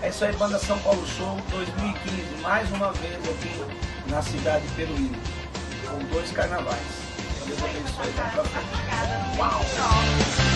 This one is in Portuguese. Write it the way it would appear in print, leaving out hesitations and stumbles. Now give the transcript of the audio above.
É isso aí, Banda São Paulo Show 2015, mais uma vez aqui na cidade de Peruíbe, com 2 carnavais. Deus abençoe, vamos pra frente. Uau!